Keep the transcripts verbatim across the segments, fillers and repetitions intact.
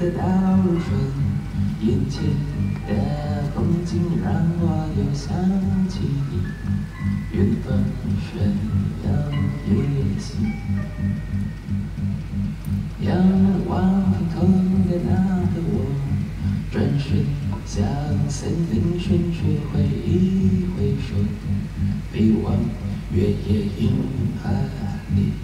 的倒顺，眼前的风景让我又想起你。远方闪耀夜星，仰望空的那个我，转身向森林寻寻回一回首，飞往月夜银河里。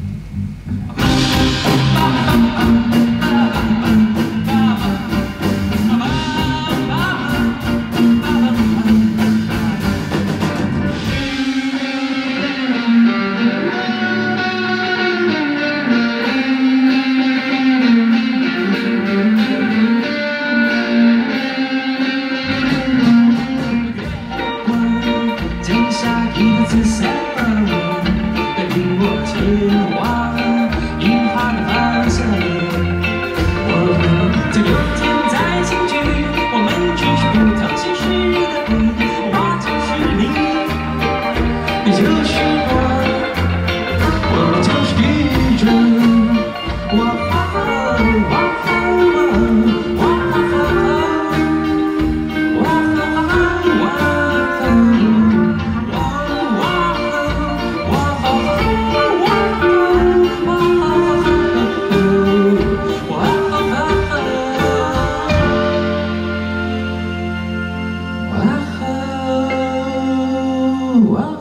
紫色的我，带领我前往银河的方向。我们在有天再相聚，我们只是不同现实的你，我就是你，你就是我，我就是宇宙。我啊我啊我啊我啊我。 哇。